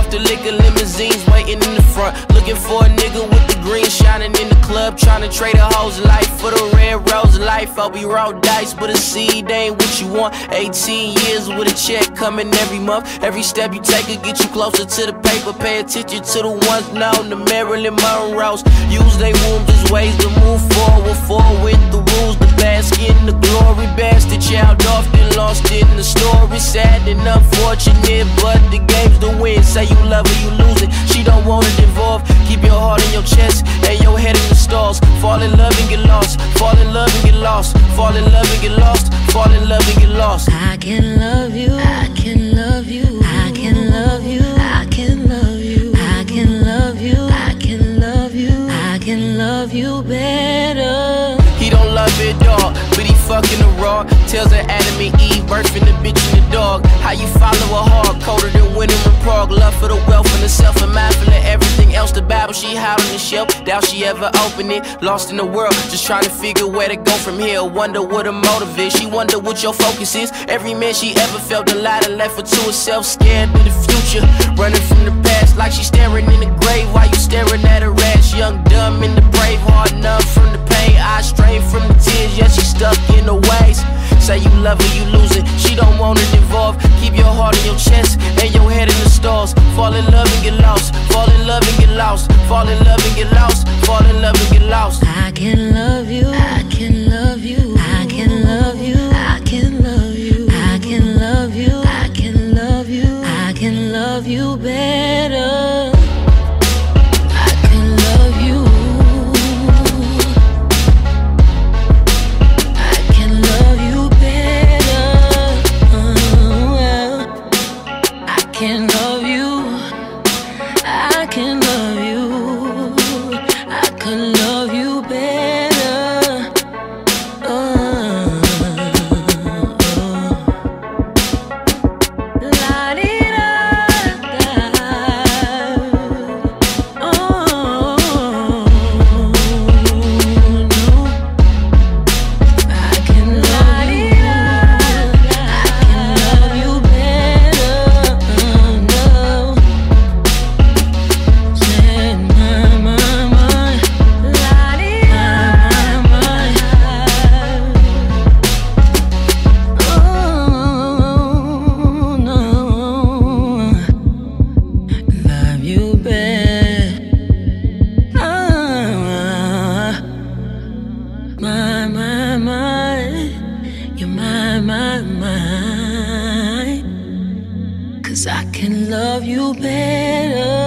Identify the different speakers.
Speaker 1: off the liquor, limousines waiting in the front. Looking for a nigga with the green shining in the club. Trying to trade a hoe's life for the red rose life. I'll be roll dice, but a seed ain't what you want. 18 years with a check coming every month. Every step you take will get you closer to the paper. Pay attention to the ones known, the Marilyn Monroes. Use they wombs as ways to move forward with the rules. The basket in the glory, bastard child often lost in the story. Sad and unfortunate, but the game's the win. Say you love her, you lose it. She don't want it involved. Keep your heart in your chest and your head in the stars. Fall in love and get lost. Fall in love and get lost. Fall in love and get lost. Fall in love and get lost.
Speaker 2: I can love you. I can love you. I can love you. I can love you. I can love you. I can love you. I can love you better.
Speaker 1: He don't love it, dog, but he fucking the raw. Tells her Adam and Eve, birthing the bitch and the dog. How you follow a hard, colder than winter in Prague. Love for the wealth and the self, and mindful of everything else. The Bible she hide on the shelf, doubt she ever open it. Lost in the world, just trying to figure where to go from here. Wonder what her motive is, she wonder what your focus is. Every man she ever felt alive and left her to herself. Scared of the future, running from the past like she staring in the grave while you staring at her ass. Young, dumb, and the brave, hard numb from the pain. Eyes strained from the tears, yet she stuck in the ways. Say you love her, you lose it. She don't want it involved. Keep your heart in your chest and your head in the stars. Fall in love and get lost. Fall in love and get lost. Fall in love and get lost. Fall in love and get lost.
Speaker 2: I can love you. I can love you. I can love you. I can love you. I can love you. I can love you. I can love you better. I can love you. I can love you better. I can love you. I can love you. I can love you better. La di da da. Oh no. I can love you. I can love you better. No. Set my mind. La di da Oh no. Love you better. My, you're my. 'Cause I can love you better.